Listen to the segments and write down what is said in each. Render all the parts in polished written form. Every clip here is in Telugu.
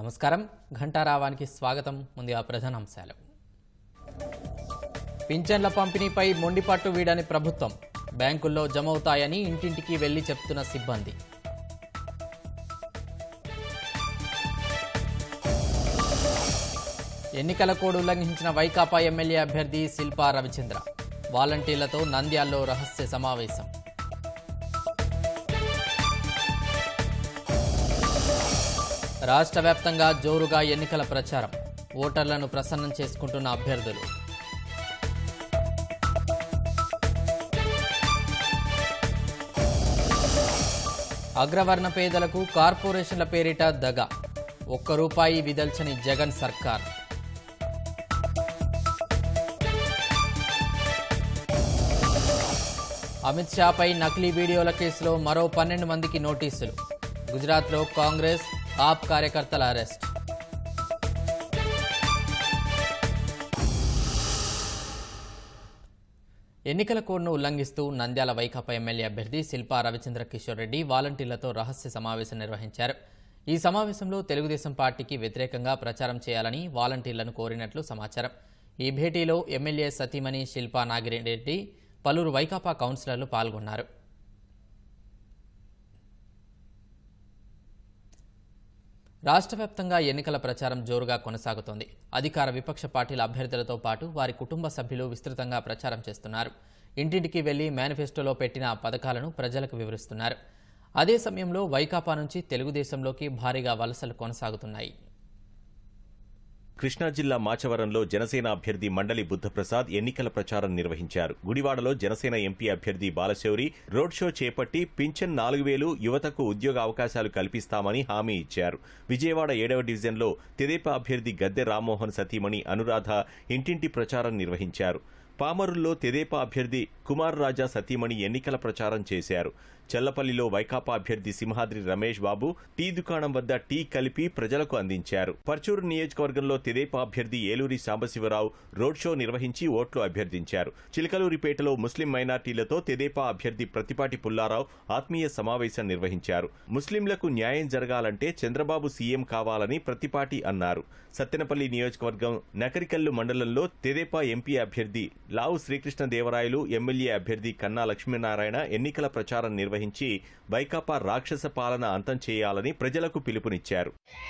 నమస్కారం ఘంటారావానికి స్వాగతం ముందుగా ప్రధానాంశాలు పింఛన్ల పంపిణీపై మొండిపట్టు వీడని ప్రభుత్వం బ్యాంకుల్లో జమవుతాయని ఇంటింటికి వెళ్లి చెప్తున్న సిబ్బంది ఎన్నికల కోడ్ ఉల్లంఘించిన వైకాపా ఎమ్మెల్యే అభ్యర్థి శిల్పా రవిచంద్ర వాలంటీర్లతో నంద్యాలలో రహస్య సమావేశం రాష్ట్ర వ్యాప్తంగా జోరుగా ఎన్నికల ప్రచారం ఓటర్లను ప్రసన్నం చేసుకుంటున్న అభ్యర్థులు అగ్రవర్ణ పేదలకు కార్పొరేషన్ల పేరిట దగ ₹1 విదల్చని జగన్ సర్కార్ అమిత్ షాపై నకిలీ వీడియోల కేసులో మరో 12 మందికి నోటీసులు గుజరాత్లో కాంగ్రెస్ ఆప్ కార్యకర్తల అరెస్ట్ ఎన్నికల కోడ్ను ఉల్లంఘిస్తూ నంద్యాల వైకాపా ఎమ్మెల్యే అభ్యర్థి శిల్పా రవిచంద్ర కిషోర్ రెడ్డి వాలంటీర్లతో రహస్య సమావేశం నిర్వహించారు. ఈ సమావేశంలో తెలుగుదేశం పార్టీకి వ్యతిరేకంగా ప్రచారం చేయాలని వాలంటీర్లను కోరినట్లు సమాచారం. ఈ భేటీలో ఎమ్మెల్యే సతీమణి శిల్పా నాగిరెడ్డి పలువురు వైకాపా కౌన్సిలర్లు పాల్గొన్నారు. రాష్ట్ర వ్యాప్తంగా ఎన్నికల ప్రచారం జోరుగా కొనసాగుతోంది. అధికార విపక్ష పార్టీల అభ్యర్థులతో పాటు వారి కుటుంబ సభ్యులు విస్తృతంగా ప్రచారం చేస్తున్నారు. ఇంటింటికి వెళ్లి మేనిఫెస్టోలో పెట్టిన పథకాలను ప్రజలకు వివరిస్తున్నారు. అదే సమయంలో వైకాపా నుంచి తెలుగుదేశంలోకి భారీగా వలసలు కొనసాగుతున్నాయి. కృష్ణా జిల్లా మాచవరంలో జనసేన అభ్యర్థి మండలి బుద్ధప్రసాద్ ఎన్నికల ప్రచారం నిర్వహించారు. గుడివాడలో జనసేన ఎంపీ అభ్యర్థి బాలశౌరి రోడ్ షో చేపట్టి పింఛన్ 4000 యువతకు ఉద్యోగ అవకాశాలు కల్పిస్తామని హామీ ఇచ్చారు. విజయవాడ 7వ డివిజన్లో తెదేపా అభ్యర్థి గద్దె రామ్మోహన్ సతీమణి అనురాధ ఇంటింటి ప్రచారం నిర్వహించారు. పామరుల్లో తెదేపా అభ్యర్థి కుమార్ రాజా సతీమణి ఎన్నికల ప్రచారం చేశారు. చల్లపల్లిలో వైకాపా అభ్యర్థి సింహాద్రి రమేష్ బాబు టీ దుకాణం వద్ద టీ కలిపి ప్రజలకు అందించారు. పర్చూరు నియోజకవర్గంలో తెదేపా అభ్యర్థి ఏలూరి సాంబశివరావు రోడ్ షో నిర్వహించి ఓట్లు అభ్యర్థించారు. చిలకలూరిపేటలో ముస్లిం మైనార్టీలతో తెదేపా అభ్యర్థి ప్రతిపాటి పుల్లారావు ఆత్మీయ సమావేశం నిర్వహించారు. ముస్లింలకు న్యాయం జరగాలంటే చంద్రబాబు సీఎం కావాలని ప్రతిపాటి అన్నారు. సత్తెనపల్లి నియోజకవర్గం నకరికల్లు మండలంలో తెదేపా ఎంపీ అభ్యర్థి లావు శ్రీకృష్ణదేవరాయలు ఎమ్మెల్యే అభ్యర్థి కన్నా లక్ష్మీనారాయణ ఎన్నికల ప్రచారం నిర్వహించి వైకాపా రాక్షస పాలన అంతం చేయాలని ప్రజలకు పిలుపునిచ్చారు.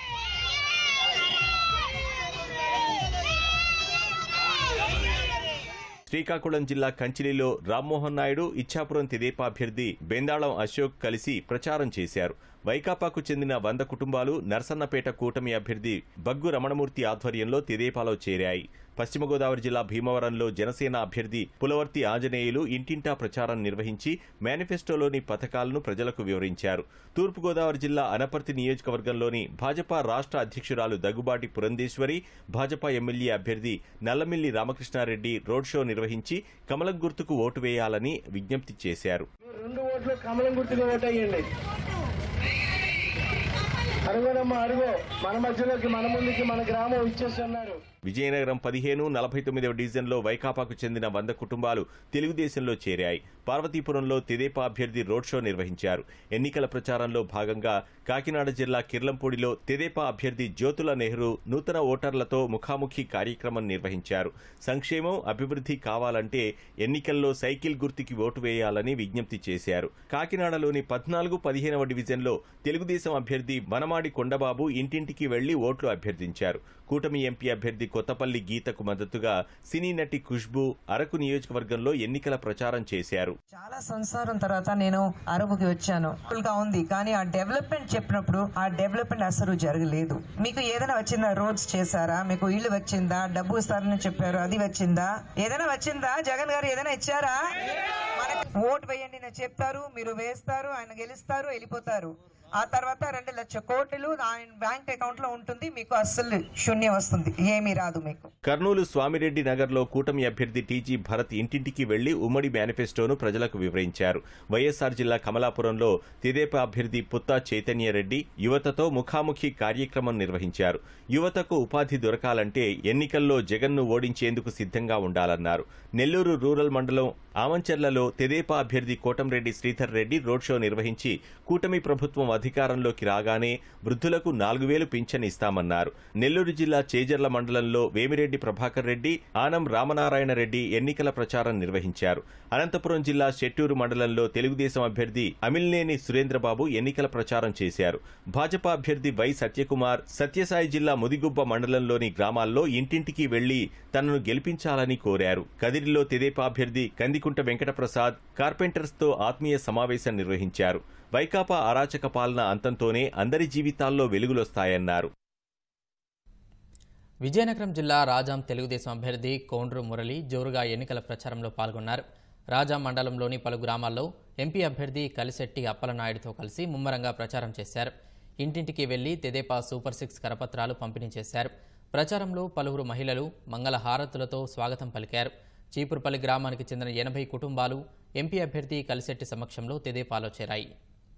శ్రీకాకుళం జిల్లా కంచిలిలో రామ్మోహన్ నాయుడు, ఇచ్చాపురం తెదేపా అభ్యర్థి బెందాళం అశోక్ కలిసి ప్రచారం చేశారు. వైకాపాకు చెందిన 100 కుటుంబాలు నర్సన్నపేట కూటమి అభ్యర్థి బగ్గు రమణమూర్తి ఆధ్వర్యంలో తెదేపాలో చేరాయి. పశ్చిమ గోదావరి జిల్లా భీమవరంలో జనసేన అభ్యర్థి పులవర్తి ఆంజనేయులు ఇంటింటా ప్రచారం నిర్వహించి మేనిఫెస్టోలోని పథకాలను ప్రజలకు వివరించారు. తూర్పుగోదావరి జిల్లా అనపర్తి నియోజకవర్గంలోని భాజపా రాష్ట్ర అధ్యక్షురాలు దగ్గుబాటి పురంధేశ్వరి, భాజపా ఎమ్మెల్యే అభ్యర్థి నల్లమిల్లి రామకృష్ణారెడ్డి రోడ్ షో నిర్వహించి కమలం గుర్తుకు ఓటు వేయాలని విజ్ఞప్తి చేశారు. 2 ఓట్లు కమలం గుర్తుకు ఓటేయండి. అరుగోనమ్మా అరుగో, మన మధ్యలోకి మన ముందుకి మన గ్రామం ఇచ్చేస్తున్నారు. విజయనగరం 15-49వ డివిజన్లో వైకాపాకు చెందిన 100 కుటుంబాలు తెలుగుదేశంలో చేరాయి. పార్వతీపురంలో తెదేపా అభ్యర్థి రోడ్ షో నిర్వహించారు. ఎన్నికల ప్రచారంలో భాగంగా కాకినాడ జిల్లా కిర్లంపూడిలో తెదేపా అభ్యర్థి జ్యోతుల నెహ్రూ నూతన ఓటర్లతో ముఖాముఖి కార్యక్రమం నిర్వహించారు. సంక్షేమం, అభివృద్ధి కావాలంటే ఎన్నికల్లో సైకిల్ గుర్తుకి ఓటు వేయాలని విజ్ఞప్తి చేశారు. కాకినాడలోని 14-15వ డివిజన్లో తెలుగుదేశం అభ్యర్థి వనమాడి కొండబాబు ఇంటింటికి వెళ్లి ఓట్లు అభ్యర్థించారు. కూటమి ఎంపీ అభ్యర్థి కొత్తపల్లి గీతకు మద్దతుగా సినీ నటి ఖుష్బూ అరకు నియోజకవర్గంలో ఎన్నికల ప్రచారం చేశారు. చాలా సంవత్సరం తర్వాత నేను అరకుకి వచ్చాను. ఉంది కానీ ఆ డెవలప్మెంట్ చెప్పినప్పుడు ఆ డెవలప్మెంట్ అసలు జరగలేదు. మీకు ఏదైనా వచ్చిందా? రోడ్స్ చేశారా? మీకు ఇల్లు వచ్చిందా? డబ్బు ఇస్తారని చెప్పారు, అది వచ్చిందా? ఏదైనా వచ్చిందా? జగన్ గారు ఏదైనా ఇచ్చారా? మనకి ఓటు వేయండి నేను చెప్తారు, మీరు వేస్తారు, ఆయన గెలుస్తారు, వెళ్ళిపోతారు. ఆ తర్వాత 2 లక్షల కోట్లు ఆయన బ్యాంక్ అకౌంట్ లో ఉంటుంది. మీకు అస్సలు శూన్యం వస్తుంది, ఏమీ రాదు మీకు. కర్నూలు స్వామిరెడ్డి నగర్లో కూటమి అభ్యర్థి టీజీ భరత్ ఇంటింటికి వెళ్లి ఉమ్మడి మేనిఫెస్టోను ప్రజలకు వివరించారు. వైఎస్ఆర్ జిల్లా కమలాపురంలో తెదేపా అభ్యర్థి పుత్తా చైతన్యరెడ్డి యువతతో ముఖాముఖి కార్యక్రమం నిర్వహించారు. యువతకు ఉపాధి దొరకాలంటే ఎన్నికల్లో జగన్ను ఓడించేందుకు సిద్ధంగా ఉండాలన్నారు. నెల్లూరు రూరల్ మండలం ఆమంచెర్లలో తెదేపా అభ్యర్థి కోటంరెడ్డి శ్రీధర్ రెడ్డి రోడ్ షో నిర్వహించి కూటమి ప్రభుత్వం అధికారంలోకి రాగానే వృద్ధులకు 4,000 పింఛన్ ఇస్తామన్నారు. నెల్లూరు జిల్లా చేజర్ల మండలంలో వేమిరెడ్డి ప్రభాకర్ రెడ్డి, ఆనం రామనారాయణ రెడ్డి ఎన్నికల ప్రచారం నిర్వహించారు. అనంతపురం జిల్లా శెట్టూరు మండలంలో తెలుగుదేశం అభ్యర్థి అమిల్నేని సురేంద్రబాబు ఎన్నికల ప్రచారం చేశారు. భాజపా అభ్యర్థి వై సత్యకుమార్ సత్యసాయి జిల్లా ముదిగుబ్బ మండలంలోని గ్రామాల్లో ఇంటింటికి వెళ్లి తనను గెలిపించాలని కోరారు. కదిరిలో తెదేపా అభ్యర్థి కందికుంట వెంకటప్రసాద్ కార్పెంటర్స్తో ఆత్మీయ సమావేశం నిర్వహించారు. వైకాపా అరాచక పాలన అంతంతోనే అందరి జీవితాల్లో వెలుగులొస్తాయన్నారు. విజయనగరం జిల్లా రాజాం తెలుగుదేశం అభ్యర్థి కోండ్రు మురళి జోరుగా ఎన్నికల ప్రచారంలో పాల్గొన్నారు. రాజాం మండలంలోని పలు గ్రామాల్లో ఎంపీ అభ్యర్థి కలిశెట్టి అప్పలనాయుడుతో కలిసి ముమ్మరంగా ప్రచారం చేశారు. ఇంటింటికి వెళ్లి తెదేపా సూపర్ 6 కరపత్రాలు పంపిణీ చేశారు. ప్రచారంలో పలువురు మహిళలు మంగళ హారతులతో స్వాగతం పలికారు. చీపురుపల్లి గ్రామానికి చెందిన 80 కుటుంబాలు ఎంపీ అభ్యర్థి కలిశెట్టి సమక్షంలో తెదేపాలో చేరాయి.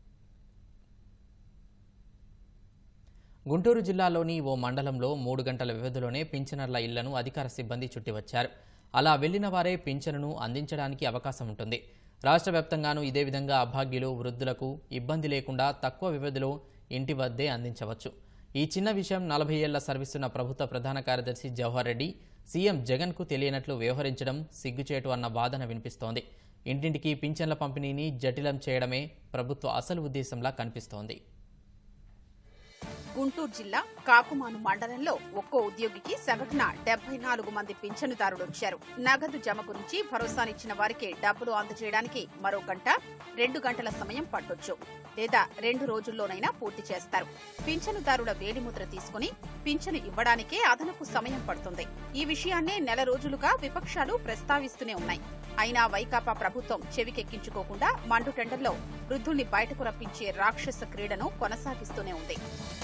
గుంటూరు జిల్లాలోని ఓ మండలంలో 3 గంటల వ్యవధిలోనే పింఛనర్ల ఇళ్లను అధికార సిబ్బంది చుట్టివచ్చారు. అలా వెళ్లిన వారే పింఛనును అందించడానికి అవకాశం ఉంటుంది. రాష్ట్ర వ్యాప్తంగానూ ఇదే విధంగా అభాగ్యులు, వృద్ధులకు ఇబ్బంది లేకుండా తక్కువ వ్యవధిలో ఇంటి వద్దే అందించవచ్చు. ఈ చిన్న విషయం 40 ఏళ్ల సర్వీసున్న ప్రభుత్వ ప్రధాన కార్యదర్శి జవహర్ రెడ్డి సీఎం జగన్కు తెలియనట్లు వ్యవహరించడం సిగ్గుచేటు అన్న వాదన వినిపిస్తోంది. ఇంటింటికి పింఛన్ల పంపిణీని జటిలం చేయడమే ప్రభుత్వ అసలు ఉద్దేశంలా కనిపిస్తోంది. గుంటూరు జిల్లా కాకుమాను మండలంలో ఒక్కో ఉద్యోగికి సగటున 74 మంది పింఛనుదారులు వచ్చారు. నగదు జమ గురించి భరోసానిచ్చిన వారికి డబ్బులు అందజేయడానికి మరో గంట, 2 గంటల సమయం పట్టొచ్చు, లేదా 2 రోజుల్లోనైనా పూర్తి చేస్తారు. పింఛనుదారుల వేలిముద్ర తీసుకుని పింఛను ఇవ్వడానికే అదనపు సమయం పడుతుంది. ఈ విషయాన్నే నెల రోజులుగా విపక్షాలు ప్రస్తావిస్తూనే ఉన్నాయి. అయినా వైకాపా ప్రభుత్వం చెవికెక్కించుకోకుండా మండుటెండల్లో వృద్ధుల్ని బయటకు రప్పించే రాక్షస క్రీడను కొనసాగిస్తూనే ఉంది.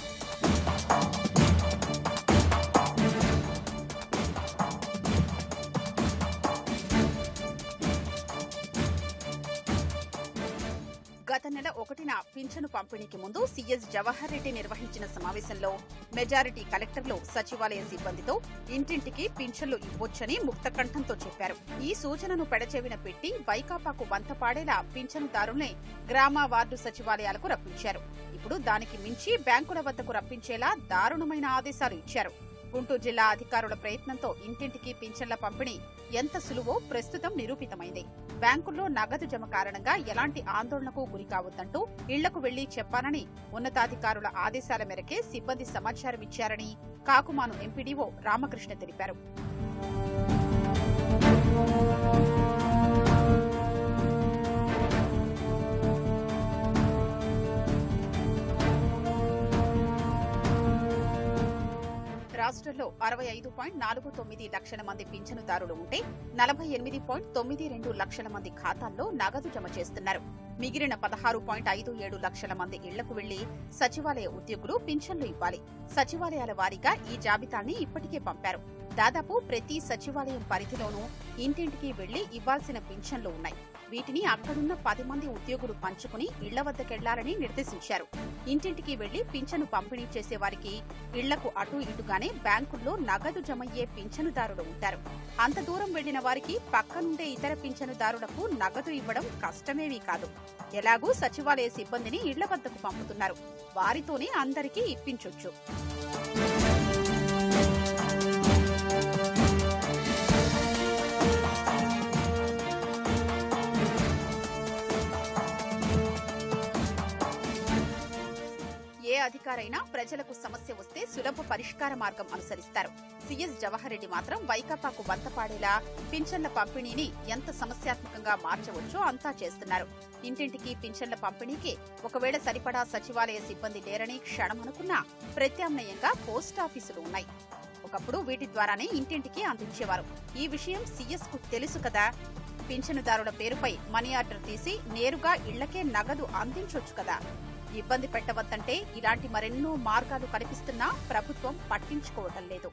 గత నెల 1న పింఛను పంపిణీకి ముందు సీఎస్ జవహర్ రెడ్డి నిర్వహించిన సమావేశంలో మెజారిటీ కలెక్టర్లు సచివాలయ సిబ్బందితో ఇంటింటికి పింఛన్లు ఇవ్వొచ్చని ముక్తకంఠంతో చెప్పారు. ఈ సూచనను పెడచెవిన పెట్టి వైకాపాకు వంతపాడేలా పింఛనుదారుల్ని గ్రామ వార్డు సచివాలయాలకు రప్పించారు. ఇప్పుడు దానికి మించి బ్యాంకుల వద్దకు రప్పించేలా దారుణమైన ఆదేశాలు ఇచ్చారు. గుంటూరు జిల్లా అధికారుల ప్రయత్నంతో ఇంటింటికి పింఛన్ల పంపిణీ ఎంత సులువో ప్రస్తుతం నిరూపితమైంది. బ్యాంకుల్లో నగదు జమ కారణంగా ఎలాంటి ఆందోళనకు గురి కావద్దంటూ ఇళ్లకు వెళ్లి చెప్పానని ఉన్నతాధికారుల ఆదేశాల మేరకే సిబ్బంది సమాచారం ఇచ్చారని కాకుమాను ఎంపీడీఓ రామకృష్ణ తెలిపారు. రాష్ట్రంలో 65.49 లక్షల మంది పింఛనుదారులు ఉంటే 48.92 లక్షల మంది ఖాతాల్లో నగదు జమ చేస్తున్నారు. మిగిలిన 16.57 లక్షల మంది ఇళ్లకు వెళ్లి సచివాలయ ఉద్యోగులు పింఛన్లు ఇవ్వాలి. సచివాలయాల వారీగా ఈ జాబితాని ఇప్పటికే పంపారు. దాదాపు ప్రతి సచివాలయం పరిధిలోనూ ఇంటింటికి వెళ్లి ఇవ్వాల్సిన పింఛన్లు ఉన్నాయి. వీటిని అక్కడున్న 10 మంది ఉద్యోగులు పంచుకుని ఇళ్ల వద్దకెళ్లాలని నిర్దేశించారు. ఇంటింటికి వెళ్లి పింఛను పంపిణీ చేసే వారికి ఇళ్లకు అటు ఇటుగానే బ్యాంకుల్లో నగదు జమయ్యే పింఛనుదారులు ఉంటారు. అంత దూరం వెళ్లిన వారికి పక్కనుండే ఇతర పింఛనుదారులకు నగదు ఇవ్వడం కష్టమేమీ కాదు. ఎలాగూ సచివాలయ సిబ్బందిని ఇళ్ల వద్దకు పంపుతున్నారు. వారితోనే అందరికీ ఇప్పించొచ్చు. ఏ అధికారైనా ప్రజలకు సమస్య వస్తే సులభ పరిష్కార మార్గం అనుసరిస్తారు. సీఎస్ జవహర్ రెడ్డి మాత్రం వైకాపాకు వంతపాడేలా పింఛన్ల పంపిణీని ఎంత సమస్యాత్మకంగా మార్చవచ్చో అంతా చేస్తున్నారు. ఇంటింటికి పింఛన్ల పంపిణీకి ఒకవేళ సరిపడా సచివాలయ సిబ్బంది లేరని క్షణమనుకున్నా ప్రత్యామ్నాయంగా పోస్టాఫీసులు ఉన్నాయి. ఒకప్పుడు వీటి ద్వారానే ఇంటింటికి అందించేవారు. ఈ విషయం సీఎస్ కు తెలుసు కదా. పింఛనుదారుల పేరుపై మనీ ఆర్డర్ తీసి నేరుగా ఇళ్లకే నగదు అందించొచ్చు కదా. ఇబ్బంది పెట్టవద్దంటే ఇలాంటి మరెన్నో మార్గాలు కనిపిస్తున్నా ప్రభుత్వం పట్టించుకోవటం లేదు.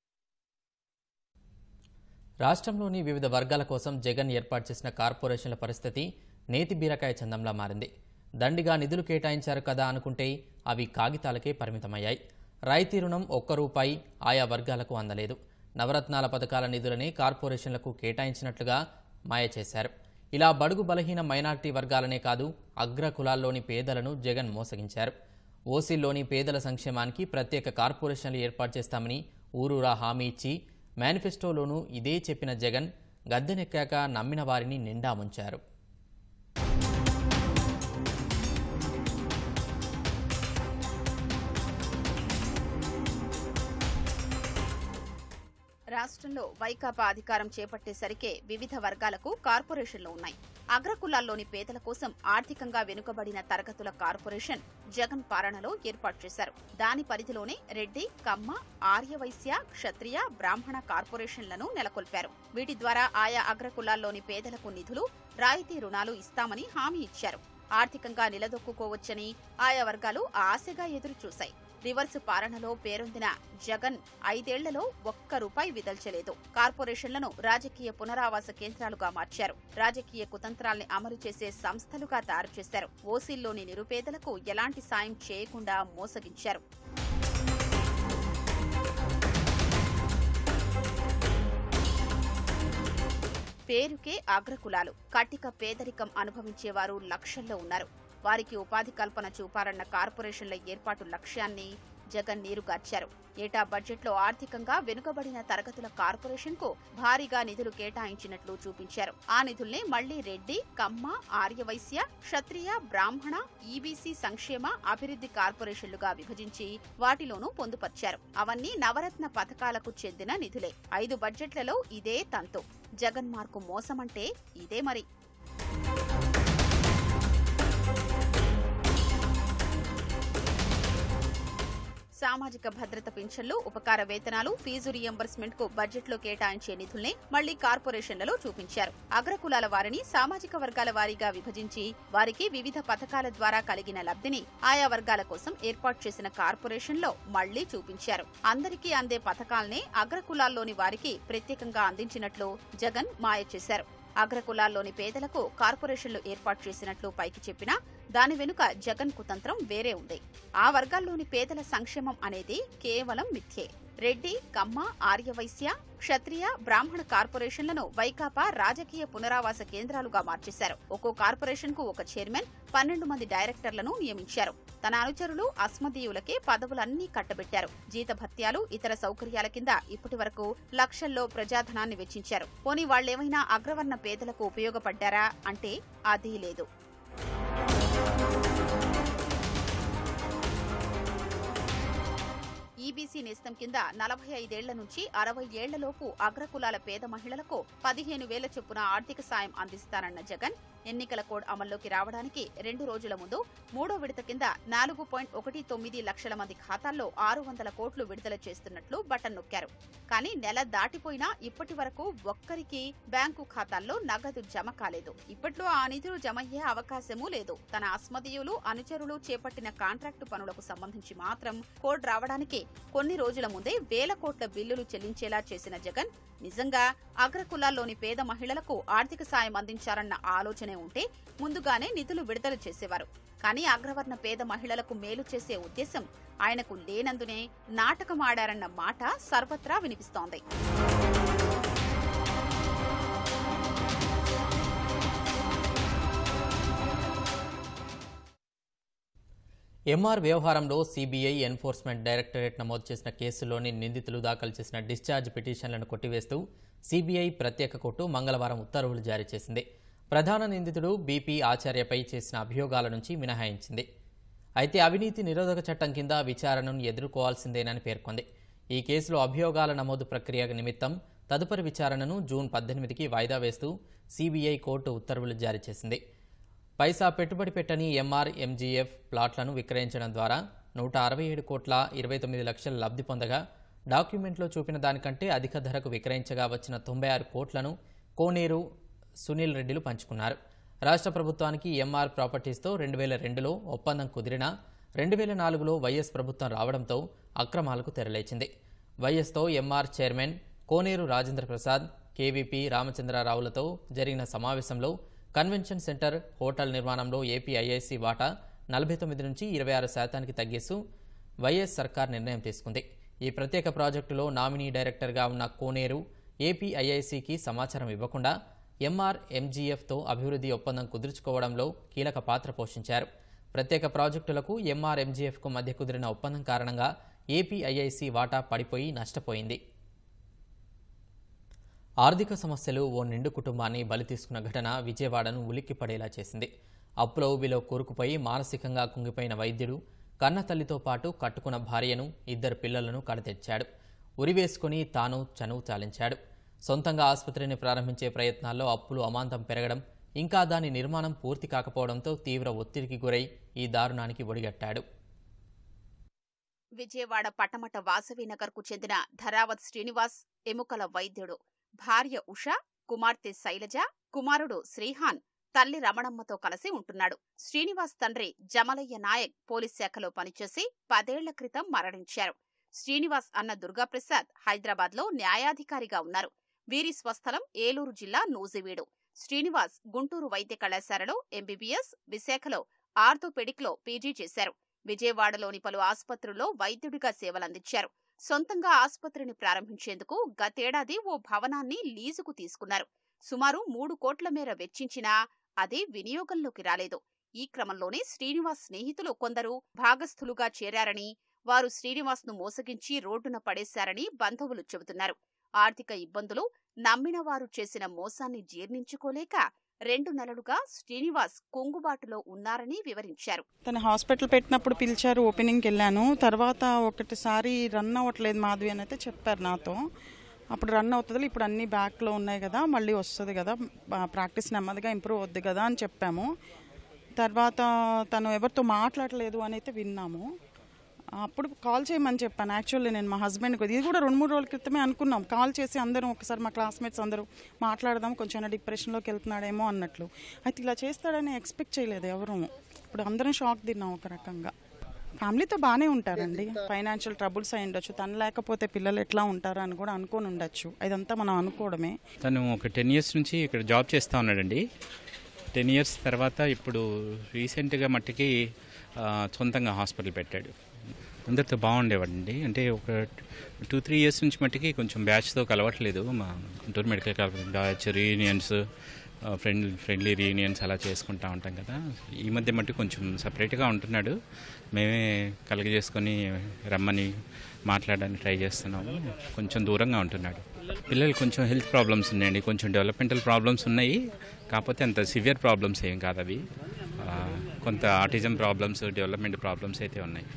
రాష్ట్రంలోని వివిధ వర్గాల కోసం జగన్ ఏర్పాటు చేసిన కార్పొరేషన్ల పరిస్థితి నేతి బీరకాయ చందంలా మారింది. దండిగా నిధులు కేటాయించారు కదా అనుకుంటే అవి కాగితాలకే పరిమితమయ్యాయి. రైతు రుణం 1 రూపాయి ఆయా వర్గాలకు అందలేదు. నవరత్నాల పథకాల నిధులని కార్పొరేషన్లకు కేటాయించినట్లుగా మాయ చేశారు. ఇలా బడుగు బలహీన మైనార్టీ వర్గాలనే కాదు అగ్ర కులాల్లోని పేదలను జగన్ మోసగించారు. ఓసీల్లోని పేదల సంక్షేమానికి ప్రత్యేక కార్పొరేషన్లు ఏర్పాటు చేస్తామని ఊరూరా హామీ ఇచ్చి మేనిఫెస్టోలోనూ ఇదే చెప్పిన జగన్ గద్దెనెక్కాక నమ్మిన వారిని నిండా ముంచారు. రాష్ట్రంలో వైకాపా అధికారం చేపట్టేసరికే వివిధ వర్గాలకు కార్పొరేషన్లు ఉన్నాయి. అగ్రకులాల్లోని పేదల కోసం ఆర్థికంగా వెనుకబడిన తరగతుల కార్పొరేషన్ జగన్ పాలనలో ఏర్పాటు చేశారు. దాని పరిధిలోనే రెడ్డి, కమ్మ, ఆర్యవైశ్య, క్షత్రియ, బ్రాహ్మణ కార్పొరేషన్లను నెలకొల్పారు. వీటి ద్వారా ఆయా అగ్రకులాల్లోని పేదలకు నిధులు, రాయితీ రుణాలు ఇస్తామని హామీ ఇచ్చారు. ఆర్థికంగా నిలదొక్కుకోవచ్చని ఆయా వర్గాలు ఆశగా ఎదురుచూశాయి. రివర్స్ పాలనలో పేరొందిన జగన్ 5 ఏళ్లలో ఒక్క రూపాయి విదల్చలేదు. కార్పొరేషన్లను రాజకీయ పునరావాస కేంద్రాలుగా మార్చారు. రాజకీయ కుతంత్రాల్ని అమలు చేసే సంస్థలుగా తయారు చేశారు. ఓసీల్లోని నిరుపేదలకు ఎలాంటి సాయం చేయకుండా మోసగించారు. పేరుకే అగ్రకులాలు, కటిక పేదరికం అనుభవించేవారు లక్షల్లో ఉన్నారు. వారికి ఉపాధి కల్పన చూపాలన్న కార్పొరేషన్ల ఏర్పాటు లక్ష్యాన్ని జగన్ నీరుగార్చారు. ఏటా బడ్జెట్లో ఆర్థికంగా వెనుకబడిన తరగతుల కార్పొరేషన్ కు భారీగా నిధులు కేటాయించినట్లు చూపించారు. ఆ నిధుల్ని మళ్లీ రెడ్డి, కమ్మ, ఆర్యవైశ్య, క్షత్రియ, బ్రాహ్మణ, ఈబీసీ సంక్షేమ అభివృద్ధి కార్పొరేషన్లుగా విభజించి వాటిలోనూ పొందుపర్చారు. అవన్నీ నవరత్న పథకాలకు చెందిన నిధులే. 5 బడ్జెట్లలో ఇదే తంతు. జగన్ మార్కు మోసమంటే ఇదే మరి. సామాజిక భద్రత పింఛన్లు, ఉపకార వేతనాలు, ఫీజు రియంబర్స్మెంట్ కు బడ్జెట్లో కేటాయించే నిధుల్ని మళ్లీ కార్పొరేషన్లలో చూపించారు. అగ్రకులాల వారిని సామాజిక వర్గాల వారీగా విభజించి వారికి వివిధ పథకాల ద్వారా కలిగిన లబ్ధిని ఆయా వర్గాల కోసం ఏర్పాటు చేసిన కార్పొరేషన్లో మళ్లీ చూపించారు. అందరికీ అందే పథకాల్నే అగ్రకులాల్లోని వారికి ప్రత్యేకంగా అందించినట్లు జగన్ మాయ చేశారు. అగ్రకులాల్లోని పేదలకు కార్పొరేషన్లు ఏర్పాటు చేసినట్లు పైకి చెప్పినా దాని వెనుక జగన్ కుతంత్రం వేరే ఉంది. ఆ వర్గాల్లోని పేదల సంక్షేమం అనేది కేవలం మిథ్యే. రెడ్డి, కమ్మ, ఆర్యవైశ్య, క్షత్రియ, బ్రాహ్మణ కార్పొరేషన్లను వైకాపా రాజకీయ పునరావాస కేంద్రాలుగా మార్చేశారు. ఒక్కో కార్పొరేషన్ కు ఒక చైర్మన్, 12 మంది డైరెక్టర్లను నియమించారు. తన అనుచరులు, అస్మదీయులకే పదవులన్నీ కట్టబెట్టారు. జీతభత్యాలు, ఇతర సౌకర్యాల కింద ఇప్పటి వరకు లక్షల్లో ప్రజాధనాన్ని వెచ్చించారు. పోనీ వాళ్లేమైనా అగ్రవర్ణ పేదలకు ఉపయోగపడ్డారా అంటే అదీ లేదు. ఈబీసీ నేస్తం కింద 45 ఏళ్ల నుంచి 60 ఏళ్లలోపు అగ్రకులాల పేద మహిళలకు 15,000 చొప్పున ఆర్థిక సాయం అందిస్తానన్న జగన్ ఎన్నికల కోడ్ అమల్లోకి రావడానికి 2 రోజుల ముందు 3వ విడత కింద 4.19 లక్షల మంది ఖాతాల్లో 600 కోట్లు విడుదల చేస్తున్నట్లు బటన్ నొక్కారు. కానీ నెల దాటిపోయినా ఇప్పటి వరకు ఒక్కరికి బ్యాంకు ఖాతాల్లో నగదు జమ కాలేదు. ఇప్పట్లో ఆ నిధులు జమయ్యే అవకాశమూ లేదు. తన అస్మదీయులు, అనుచరులు చేపట్టిన కాంట్రాక్టు పనులకు సంబంధించి మాత్రం కోడ్ రావడానికి కొన్ని రోజుల ముందే 1,000 కోట్ల బిల్లులు చెల్లించేలా చేసిన జగన్ నిజంగా అగ్రకులాల్లోని పేద మహిళలకు ఆర్థిక సాయం అందించారన్న ఆలోచనే ఉంటే ముందుగానే నిధులు విడుదల చేసేవారు. కానీ అగ్రవర్ణ పేద మహిళలకు మేలు చేసే ఉద్దేశం ఆయనకు లేనందునే నాటకం ఆడారన్న మాట సర్వత్రా వినిపిస్తోంది. ఎంఆర్ వ్యవహారంలో సీబీఐ ఎన్ఫోర్స్మెంట్ డైరెక్టరేట్ నమోదు చేసిన కేసుల్లోని నిందితులు దాఖలు చేసిన డిశ్చార్జ్ పిటిషన్లను కొట్టివేస్తూ సీబీఐ ప్రత్యేక కోర్టు మంగళవారం ఉత్తర్వులు జారీ చేసింది. ప్రధాన నిందితుడు బీపీ ఆచార్యపై చేసిన అభియోగాల నుంచి మినహాయించింది. అయితే అవినీతి నిరోధక చట్టం కింద విచారణను ఎదుర్కోవాల్సిందేనని పేర్కొంది. ఈ కేసులో అభియోగాల నమోదు ప్రక్రియ నిమిత్తం తదుపరి విచారణను జూన్ 18కి వాయిదా వేస్తూ సీబీఐ కోర్టు ఉత్తర్వులు జారీ చేసింది. పైసా పెట్టుబడి పెట్టని ఎంఆర్, ఎంజీఎఫ్ ప్లాట్లను విక్రయించడం ద్వారా 167 కోట్ల 29 లక్షల లబ్ధి పొందగా డాక్యుమెంట్లో చూపిన దానికంటే అధిక ధరకు విక్రయించగా వచ్చిన 96 కోట్లను కోనేరు, సునీల్ రెడ్డిలు పంచుకున్నారు. రాష్ట్ర ప్రభుత్వానికి ఎంఆర్ ప్రాపర్టీస్తో 2002లో ఒప్పందం కుదిరినా 2004లో వైఎస్ ప్రభుత్వం రావడంతో అక్రమాలకు తెరలేచింది. వైఎస్తో MR chairman Koneru Rajendra Prasad, KVP రామచంద్రరావులతో జరిగిన సమావేశంలో కన్వెన్షన్ సెంటర్, హోటల్ నిర్మాణంలో ఏపీఐఐసీ వాటా 49 నుంచి 26% తగ్గిస్తూ వైఎస్ సర్కార్ నిర్ణయం తీసుకుంది. ఈ ప్రత్యేక ప్రాజెక్టులో నామినీ డైరెక్టర్గా ఉన్న కోనేరు ఏపీఐఐసీకి సమాచారం ఇవ్వకుండా MRMGFతో అభివృద్ధి ఒప్పందం కుదుర్చుకోవడంలో కీలక పాత్ర పోషించారు. ప్రత్యేక ప్రాజెక్టులకు MRMGFకు మధ్య కుదిరిన ఒప్పందం కారణంగా APIIC వాటా పడిపోయి నష్టపోయింది. ఆర్థిక సమస్యలు ఓ నిండు కుటుంబాన్ని బలి తీసుకున్న ఘటన విజయవాడను ఉలిక్కిపడేలా చేసింది. అప్పుల ఊబిలో కూరుకుపోయి మానసికంగా కుంగిపోయిన వైద్యుడు కన్న తల్లితో పాటు కట్టుకున్న భార్యను, 2 పిల్లలను కడతెచ్చాడు. ఉరివేసుకుని తాను చనువు చాలించాడు. సొంతంగా ఆసుపత్రిని ప్రారంభించే ప్రయత్నాల్లో అప్పులు అమాంతం పెరగడం, ఇంకా దాని నిర్మాణం పూర్తి కాకపోవడంతో తీవ్ర ఒత్తిడికి గురై ఈ దారుణానికి ఒడిగట్టాడు. విజయవాడ పట్టమట వాసవినగర్కు చెందిన ధరావత్ శ్రీనివాస్ ఎముకల వైద్యుడు. భార్య ఉష, కుమార్తె శైలజ, కుమారుడు శ్రీహాన్, తల్లి రమణమ్మతో కలిసి ఉంటున్నాడు. శ్రీనివాస్ తండ్రి జమలయ్య నాయక్ పోలీస్ శాఖలో పనిచేసి 10 ఏళ్ల క్రితం మరణించారు. శ్రీనివాస్ అన్న దుర్గాప్రసాద్ హైదరాబాద్లో న్యాయాధికారిగా ఉన్నారు. వీరి స్వస్థలం ఏలూరు జిల్లా నూజివీడు. శ్రీనివాస్ గుంటూరు వైద్య కళాశాలలో MBBS, విశాఖలో ఆర్థోపెడిక్లో PG చేశారు. విజయవాడలోని పలు ఆసుపత్రుల్లో వైద్యుడిగా సేవలందించారు. సొంతంగా ఆసుపత్రిని ప్రారంభించేందుకు గతేడాది ఓ భవనాన్ని లీజుకు తీసుకున్నారు. సుమారు 3 కోట్ల మేర వెచ్చించినా అది వినియోగంలోకి రాలేదు. ఈ క్రమంలోనే శ్రీనివాస్ స్నేహితులు కొందరు భాగస్థులుగా చేరారని, వారు శ్రీనివాస్ను మోసగించి రోడ్డున పడేశారని బంధువులు చెబుతున్నారు. ఆర్థిక ఇబ్బందులు, నమ్మిన వారు చేసిన మోసాన్ని జీర్ణించుకోలేక 2 నెలలుగా శ్రీనివాస్ కుంగుబాటులో ఉన్నారని వివరించారు. తన హాస్పిటల్ పెట్టినప్పుడు పిలిచారు, ఓపెనింగ్కి వెళ్ళాను. తర్వాత ఒకటిసారి రన్ అవ్వట్లేదు మాధవి అని అయితే చెప్పారు నాతో. అప్పుడు రన్ అవుతుంది, ఇప్పుడు అన్నీ బ్యాక్లో ఉన్నాయి కదా, మళ్ళీ వస్తుంది కదా, ప్రాక్టీస్ నెమ్మదిగా ఇంప్రూవ్ అవుద్ది కదా అని చెప్పాము. తర్వాత తను ఎవరితో మాట్లాడలేదు అని అయితే విన్నాము. అప్పుడు కాల్ చేయమని చెప్పాను. యాక్చువల్లీ నేను మా హస్బెండ్కి ఇది కూడా 2-3 రోజుల క్రితమే అనుకున్నాం. కాల్ చేసి అందరం ఒకసారి మా క్లాస్మేట్స్ అందరూ మాట్లాడదాం, కొంచెం డిప్రెషన్లోకి వెళ్తున్నాడేమో అన్నట్లు. అయితే ఇలా చేస్తాడని ఎక్స్పెక్ట్ చేయలేదు ఎవరు. ఇప్పుడు అందరం షాక్ తిన్నాం ఒక రకంగా. ఫ్యామిలీతో బాగానే ఉంటారండి. ఫైనాన్షియల్ ట్రబుల్స్ అయి ఉండొచ్చు, తను లేకపోతే పిల్లలు ఎట్లా ఉంటారు అని కూడా అనుకొని ఉండొచ్చు. ఇదంతా మనం అనుకోవడమే. తను ఒక 10 years నుంచి ఇక్కడ జాబ్ చేస్తూ ఉన్నాడండి. 10 years తర్వాత ఇప్పుడు రీసెంట్గా మట్టికి సొంతంగా హాస్పిటల్ పెట్టాడు. అందరితో బాగుండేవాడండి. అంటే ఒక 2-3 years నుంచి మట్టికి కొంచెం బ్యాచ్తో కలవట్లేదు. మా Guntur medical college batch reunions, friendly reunions అలా చేసుకుంటూ ఉంటాం కదా. ఈ మధ్య మట్టి కొంచెం సపరేట్గా ఉంటున్నాడు. మేమే కలగజేసుకొని రమ్మని మాట్లాడడానికి ట్రై చేస్తున్నాము. కొంచెం దూరంగా ఉంటున్నాడు. పిల్లలు కొంచెం హెల్త్ ప్రాబ్లమ్స్ ఉన్నాయండి, కొంచెం డెవలప్మెంటల్ ప్రాబ్లమ్స్ ఉన్నాయి. కాకపోతే అంత సివియర్ ప్రాబ్లమ్స్ ఏం కాదు అవి. కొంత ఆటిజం ప్రాబ్లమ్స్, డెవలప్మెంట్ ప్రాబ్లమ్స్ అయితే ఉన్నాయి.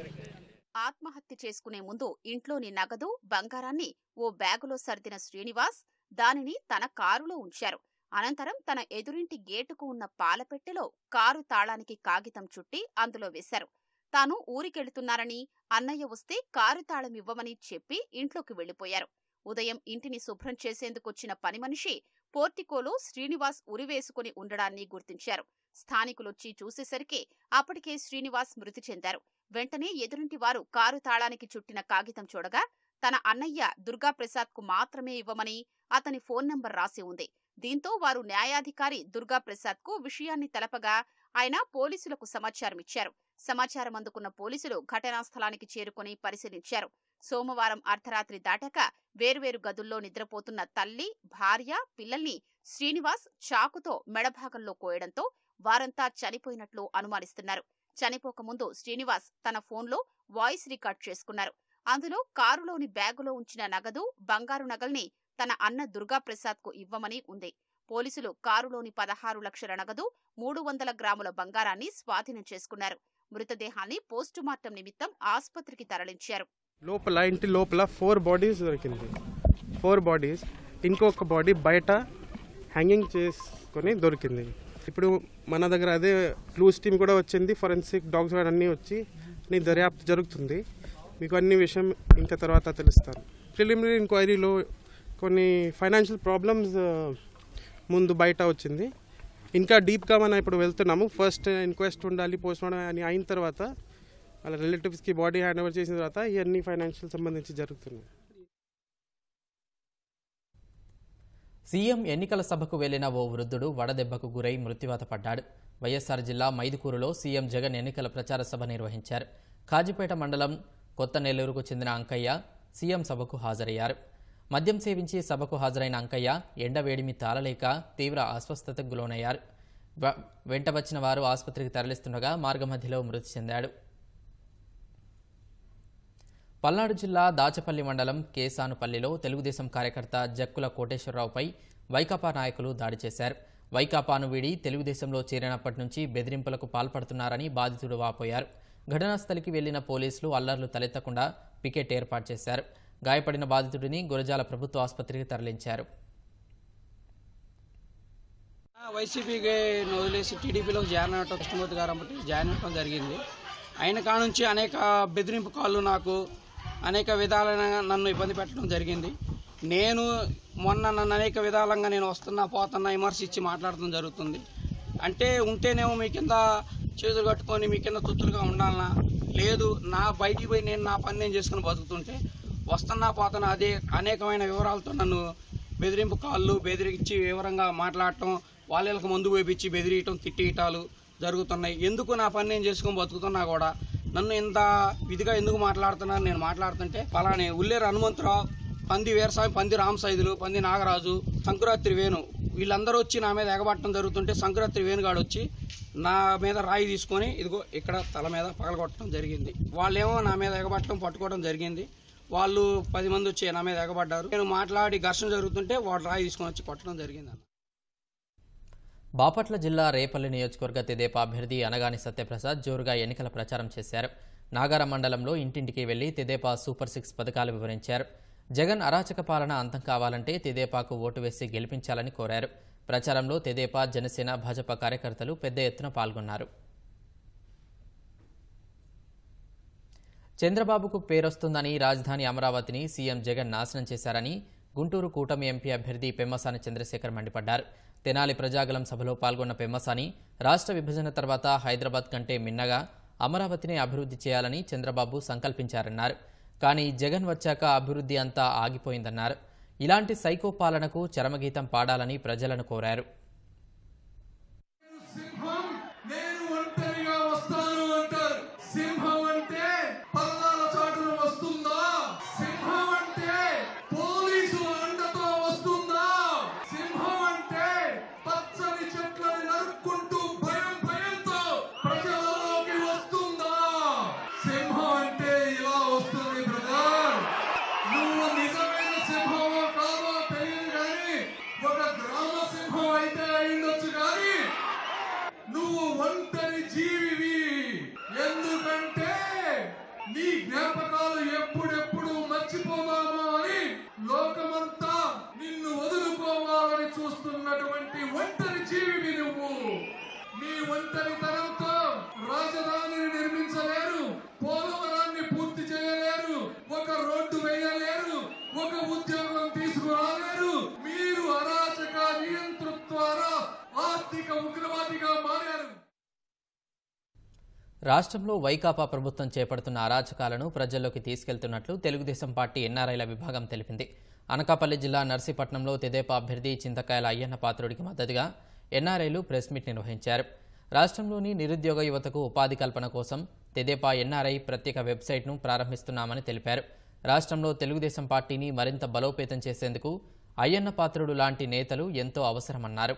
ఆత్మహత్య చేసుకునే ముందు ఇంట్లోని నగదు, బంగారాన్ని ఓ బ్యాగులో సర్దిన శ్రీనివాస్ దానిని తన కారులో ఉంచారు. అనంతరం తన ఎదురింటి గేటుకు ఉన్న పాలపెట్టెలో కారు తాళానికి కాగితం చుట్టి అందులో వేశారు. తాను ఊరికెళ్తున్నారని, అన్నయ్య వస్తే కారు తాళం ఇవ్వమని చెప్పి ఇంట్లోకి వెళ్లిపోయారు. ఉదయం ఇంటిని శుభ్రం చేసేందుకొచ్చిన పని మనిషి పోర్టికోలో శ్రీనివాస్ ఉరివేసుకుని ఉండడాన్ని గుర్తించారు. స్థానికులొచ్చి చూసేసరికి అప్పటికే శ్రీనివాస్ మృతి చెందారు. వెంటనే ఎదురింటి వారు కారు తాళానికి చుట్టిన కాగితం చూడగా తన అన్నయ్య దుర్గాప్రసాద్కు మాత్రమే ఇవ్వమని అతని ఫోన్ నంబర్ రాసి ఉంది. దీంతో వారు న్యాయాధికారి దుర్గాప్రసాద్కు విషయాన్ని తెలపగా ఆయన పోలీసులకు సమాచారమిచ్చారు. సమాచారం అందుకున్న పోలీసులు ఘటనా స్థలానికి చేరుకుని పరిశీలించారు. సోమవారం అర్ధరాత్రి దాటాక వేర్వేరు గదుల్లో నిద్రపోతున్న తల్లి, భార్య, పిల్లల్ని శ్రీనివాస్ చాకుతో మెడభాగంలో కోయడంతో వారంతా చనిపోయినట్లు అనుమానిస్తున్నారు. చనిపోకముందు శ్రీనివాస్ తన ఫోన్లో వాయిస్ రికార్డ్ చేసుకున్నారు. అందులో కారులోని బ్యాగులో ఉంచిన నగదు, బంగారు నగల్ని తన అన్న దుర్గాప్రసాద్కు ఇవ్వమని ఉంది. పోలీసులు కారులోని 16 లక్షల నగదు, 300 గ్రాముల బంగారాన్ని స్వాధీనం చేసుకున్నారు. మృతదేహాన్ని పోస్టుమార్టం నిమిత్తం ఆసుపత్రికి తరలించారు. ఇంటి లోపల 4 బాడీస్ దొరికింది. 4 బాడీస్, ఇంకొక బాడీ బయట హ్యాంగింగ్ చేసుకొని దొరికింది. ఇప్పుడు మన దగ్గర అదే క్లూస్ టీమ్ కూడా వచ్చింది, ఫోరెన్సిక్ డాగ్స్ అన్నీ వచ్చి దర్యాప్తు జరుగుతుంది. మీకు అన్ని విషయం ఇంకా తర్వాత తెలుస్తాను. ప్రిలిమినరీ ఎంక్వైరీలో కొన్ని ఫైనాన్షియల్ ప్రాబ్లమ్స్ ముందు బయట వచ్చింది. ఇంకా డీప్గా మనం ఇప్పుడు వెళ్తున్నాము. ఫస్ట్ ఇన్క్వెస్ట్ ఉండాలి, పోస్ట్ మార్టం అని అయిన తర్వాత వాళ్ళ రిలేటివ్స్కి బాడీ హ్యాండ్ ఓవర్ చేసిన తర్వాత ఇవన్నీ ఫైనాన్షియల్ సంబంధించి జరుగుతున్నాయి. సీఎం ఎన్నికల సభకు వెళ్లిన ఓ వృద్ధుడు వడదెబ్బకు గురై మృత్యువాత పడ్డాడు. వైఎస్ఆర్ జిల్లా మైదుకూరులో సీఎం జగన్ ఎన్నికల ప్రచార సభ నిర్వహించారు. కాజీపేట మండలం కొత్త నెల్లూరుకు చెందిన అంకయ్య సీఎం సభకు హాజరయ్యారు. మద్యం సేవించి సభకు హాజరైన అంకయ్య ఎండవేడిమి తాళలేక తీవ్ర అస్వస్థతకు గురయ్యారు. వెంట వచ్చిన వారు ఆసుపత్రికి తరలిస్తుండగా మార్గమధ్యలో మృతి చెందాడు. పల్నాడు జిల్లా దాచపల్లి మండలం కేసానుపల్లిలో తెలుగుదేశం కార్యకర్త జక్కుల కోటేశ్వరరావుపై వైకాపా నాయకులు దాడి చేశారు. వైకాపాను వీడి తెలుగుదేశంలో చేరినప్పటి నుంచి బెదిరింపులకు పాల్పడుతున్నారని బాధితుడు వాపోయారు. ఘటనాస్థలికి వెళ్లిన పోలీసులు అల్లర్లు తలెత్తకుండా పికెట్ ఏర్పాటు చేశారు. గాయపడిన బాధితుడిని గురజాల ప్రభుత్వ ఆసుపత్రికి తరలించారు. వైసీపీకి వదిలేసి టీడీపీలో జాయిన్ అవటం కృష్ణమూర్తి గారు బట్టి జాయిన్ అవటం జరిగింది. ఆయన కానుంచి అనేక బెదిరింపు కాళ్ళు నాకు అనేక విధాలైన నన్ను ఇబ్బంది పెట్టడం జరిగింది. నేను మొన్న నన్ను అనేక విధాలంగా నేను వస్తున్నా పోతున్నా విమర్శించి మాట్లాడటం జరుగుతుంది. అంటే ఉంటేనేమో మీ కింద చేతులు కట్టుకొని మీ కింద తుత్తులుగా ఉండాలన్నా, లేదు నా బయటికి పోయి నేను నా పని నేను చేసుకుని బతుకుతుంటే వస్తున్నా పోతున్నా అదే అనేకమైన వివరాలతో నన్ను బెదిరింపు కాళ్ళు బెదిరించి వివరంగా మాట్లాడటం, వాళ్ళకి మందు వేపించి బెదిరియటం తిట్టేయటాలు జరుగుతున్నాయి. ఎందుకు నా పని నేను చేసుకొని బతుకుతున్నా కూడా నన్ను ఇంత విధిగా ఎందుకు మాట్లాడుతున్నారు? నేను మాట్లాడుతుంటే పలానే ఉల్లేరు హనుమంతరావు, పంది వీరస్వామి, పంది రామసైదులు, పంది నాగరాజు, సంకురాత్రి వేణు వీళ్ళందరూ వచ్చి నా మీద ఎగబట్టడం జరుగుతుంటే సంకురాత్రి వేణుగాడు వచ్చి నా మీద రాయి తీసుకొని ఇదిగో ఇక్కడ తల మీద పగలగొట్టడం జరిగింది. వాళ్ళేమో నా మీద ఎగబట్టడం పట్టుకోవడం జరిగింది. వాళ్ళు 10 మంది వచ్చి నా మీద ఎగబడ్డారు. నేను మాట్లాడి ఘర్షణ జరుగుతుంటే వాళ్ళు రాయి తీసుకొని వచ్చి కొట్టడం జరిగింది. బాపట్ల జిల్లా రేపల్లి నియోజకవర్గ తెదేపా అభ్యర్థి అనగాని సత్యప్రసాద్ జోరుగా ఎన్నికల ప్రచారం చేశారు. నాగారం మండలంలో ఇంటింటికి వెళ్లి తెదేపా సూపర్ 6 పథకాలు వివరించారు. జగన్ అరాచక పాలన అంతం కావాలంటే తెదేపాకు ఓటు వేసి గెలిపించాలని కోరారు. ప్రచారంలో తెదేపా, జనసేన, భాజపా కార్యకర్తలు పెద్ద ఎత్తున పాల్గొన్నారు. చంద్రబాబుకు పేరొస్తుందని రాజధాని అమరావతిని సీఎం జగన్ నాశనం చేశారని గుంటూరు కూటమి ఎంపీ అభ్యర్థి పెమ్మసాని చంద్రశేఖర్ మండిపడ్డారు. తెనాలి ప్రజాగలం సభలో పాల్గొన్న పెమ్మసాని రాష్ట్ర విభజన తర్వాత హైదరాబాద్ కంటే మిన్నగా అమరావతిని అభివృద్ధి చేయాలని చంద్రబాబు సంకల్పించారన్నారు. కానీ జగన్ వచ్చాక అభివృద్ధి అంతా ఆగిపోయిందన్నారు. ఇలాంటి సైకో పాలనకు చరమగీతం పాడాలని ప్రజలను కోరారు. రాష్ట్రంలో వైకాపా ప్రభుత్వం చేపడుతున్న అరాచకాలను ప్రజల్లోకి తీసుకెళ్తున్నట్లు తెలుగుదేశం పార్టీ ఎన్ఆర్ఐల విభాగం తెలిపింది. అనకాపల్లి జిల్లా నర్సీపట్నంలో తెదేపా అభ్యర్థి చింతకాయల అయ్యన్న పాత్రుడికి మద్దతుగా ఎన్ఆర్ఐలు ప్రెస్ మీట్ నిర్వహించారు. రాష్ట్రంలోని నిరుద్యోగ యువతకు ఉపాధి కల్పన కోసం తెదేపా ఎన్ఆర్ఐ ప్రత్యేక వెబ్సైట్ను ప్రారంభిస్తున్నామని తెలిపారు. రాష్ట్రంలో తెలుగుదేశం పార్టీని మరింత బలోపేతం చేసేందుకు అయ్యన్న పాత్రుడు లాంటి నేతలు ఎంతో అవసరమన్నారు.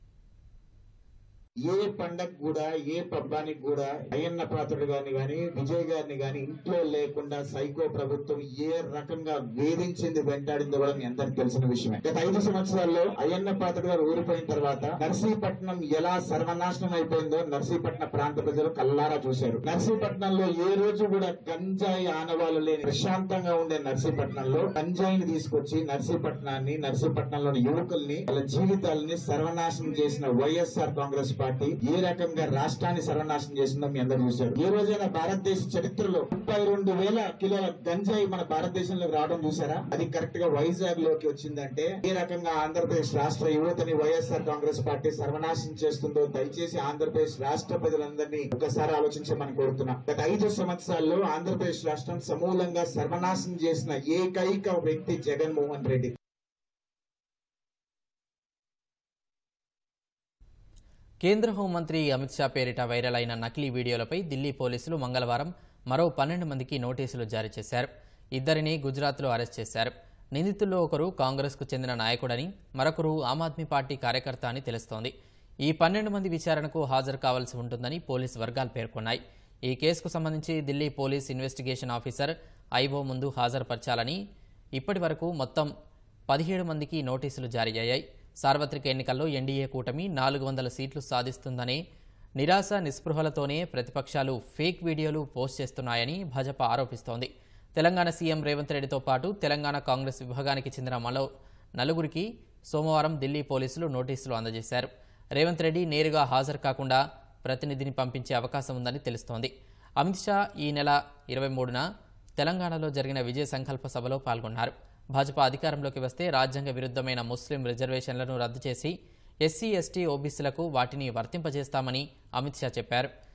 ఏ పండగ కూడా ఏ పబ్బానికి కూడా అయ్యన్న పాత్రుడు గారిని గాని విజయ్ గారిని గాని ఇంట్లో లేకుండా సైకో ప్రభుత్వం ఏ రకంగా వేధించింది వెంటాడిందో కూడా మీ అందరికి తెలిసిన విషయమే. గత 5 సంవత్సరాల్లో అయ్యన్న పాత్రుడు గారు ఊరిపోయిన తర్వాత నర్సీపట్నం ఎలా సర్వనాశనం అయిపోయిందో నర్సీపట్నం ప్రాంత ప్రజలు కల్లారా చూశారు. నర్సీపట్నంలో ఏ రోజు కూడా గంజాయి ఆనవాళ్ళు లేని ప్రశాంతంగా ఉండే నర్సీపట్నంలో గంజాయిని తీసుకొచ్చి నర్సీపట్నంలోని యువకుల్ని వాళ్ళ జీవితాలని సర్వనాశనం చేసిన వైఎస్ఆర్ కాంగ్రెస్ పార్టీ ఏ రకంగా రాష్ట్రాన్ని సర్వనాశనం చేసిందో మీ అందరూ చూశారు. ఏ రోజైనా భారతదేశ చరిత్రలో 32,000 కిలోల గంజాయి మన భారతదేశంలోకి రావడం చూసారా? అది కరెక్ట్ గా వైజాగ్ లోకి వచ్చిందంటే ఏ రకంగా ఆంధ్రప్రదేశ్ రాష్ట్ర యువతని వైఎస్ఆర్ కాంగ్రెస్ పార్టీ సర్వనాశనం చేస్తుందో దయచేసి ఆంధ్రప్రదేశ్ రాష్ట్ర ప్రజలందరినీ ఒకసారి ఆలోచించమని కోరుతున్నాం. గత 5 సంవత్సరాల్లో ఆంధ్రప్రదేశ్ రాష్ట్రం సమూలంగా సర్వనాశనం చేసిన ఏకైక వ్యక్తి జగన్మోహన్ రెడ్డి. కేంద్ర హోంమంత్రి అమిత్ షా పేరిట వైరల్ అయిన నకిలీ వీడియోలపై ఢిల్లీ పోలీసులు మంగళవారం మరో 12 మందికి నోటీసులు జారీ చేశారు. 2 గుజరాత్లో అరెస్ట్ చేశారు. నిందితుల్లో ఒకరు కాంగ్రెస్కు చెందిన నాయకుడని, మరొకరు ఆమ్ ఆద్మీ పార్టీ కార్యకర్త అని తెలుస్తోంది. ఈ 12 మంది విచారణకు హాజరు కావాల్సి ఉంటుందని పోలీసు వర్గాలు పేర్కొన్నాయి. ఈ కేసుకు సంబంధించి Delhi police investigation officer IO ముందు హాజరుపరచాలని ఇప్పటి వరకు మొత్తం 17 మందికి నోటీసులు జారీ అయ్యాయి. సార్వత్రిక ఎన్నికల్లో ఎన్డీఏ కూటమి 400 సీట్లు సాధిస్తుందనే నిరాశ నిస్పృహలతోనే ప్రతిపక్షాలు ఫేక్ వీడియోలు పోస్ట్ చేస్తున్నాయని భాజపా ఆరోపిస్తోంది. తెలంగాణ సీఎం రేవంత్ రెడ్డితో పాటు తెలంగాణ కాంగ్రెస్ విభాగానికి చెందిన మరో 4గురికి సోమవారం ఢిల్లీ పోలీసులు నోటీసులు అందజేశారు. రేవంత్ రెడ్డి నేరుగా హాజరు కాకుండా ప్రతినిధిని పంపించే అవకాశం ఉందని తెలుస్తోంది. అమిత్ షా ఈ నెల 23న తెలంగాణలో జరిగిన విజయ సంకల్ప సభలో పాల్గొన్నారు. భాజపా అధికారంలోకి వస్తే రాజ్యాంగ విరుద్ధమైన ముస్లిం రిజర్వేషన్లను రద్దు చేసి ఎస్సీ, ఎస్టీ, ఓబీసీలకు వాటిని వర్తింపజేస్తామని అమిత్ షా చెప్పారు.